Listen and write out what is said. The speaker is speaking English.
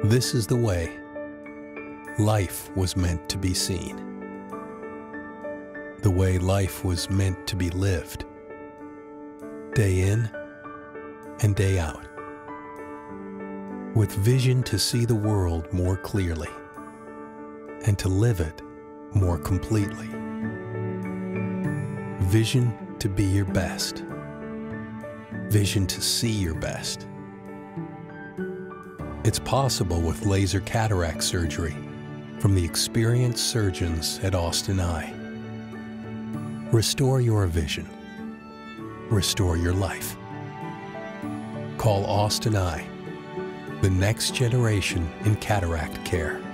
This is the way life was meant to be seen. The way life was meant to be lived, day in and day out, with vision to see the world more clearly and to live it more completely. Vision to be your best. Vision to see your best. It's possible with laser cataract surgery from the experienced surgeons at Austin Eye. Restore your vision. Restore your life. Call Austin Eye, the next generation in cataract care.